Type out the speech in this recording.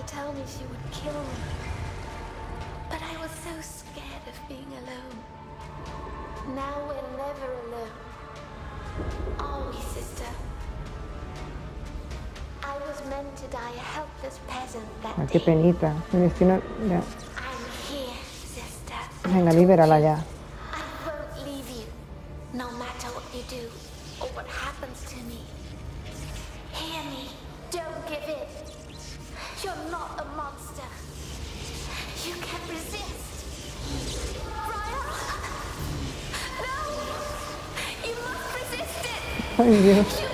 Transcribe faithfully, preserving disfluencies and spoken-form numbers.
tell me she would kill me. But I was so scared of being alone. Now we're never alone. Are we, sister? I was meant to die a helpless peasant that Ah, qué day. penita. Mi destino ya. I'm here, sister. Venga, libérala ya. I won't leave you, no matter what you do or what happens to me. Hear me. Don't give in. You're not a monster. You can resist. Brian! No! You must resist it! Ay, Dios. You